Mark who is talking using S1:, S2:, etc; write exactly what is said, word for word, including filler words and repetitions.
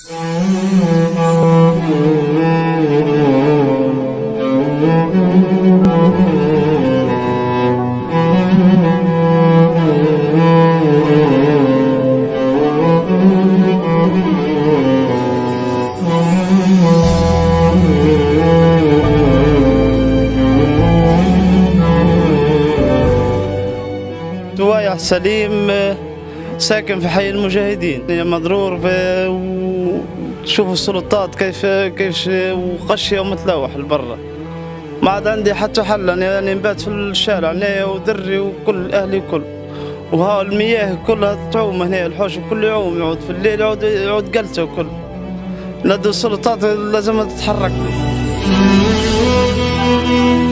S1: دوايع سليم ساكن في حي المجاهدين، مضرور وشوفوا السلطات كيف كيف وقشيه ومتلوح لبرا. ما عاد عندي حتى حل، انا يعني نبات في الشارع هنا ودري وكل اهلي كل، وها المياه كلها تعوم هنا، الحوش الكل يعوم، يعود في الليل يعود يعود قلته وكل. ندو السلطات لازم تتحرك.